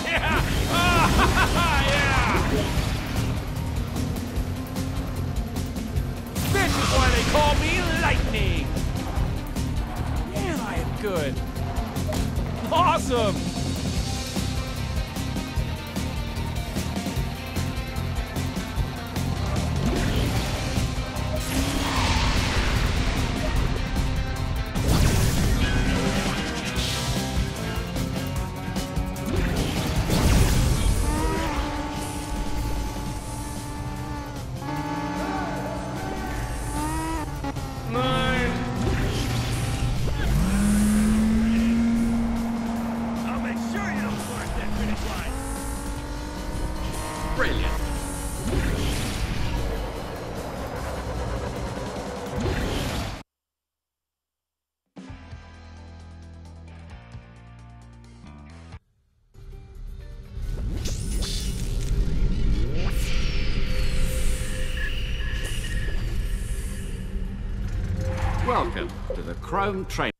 Yeah! Ah, yeah! This is why they call me Lightning! Man, I am good. Awesome! Brilliant. Welcome to the Chrome Train.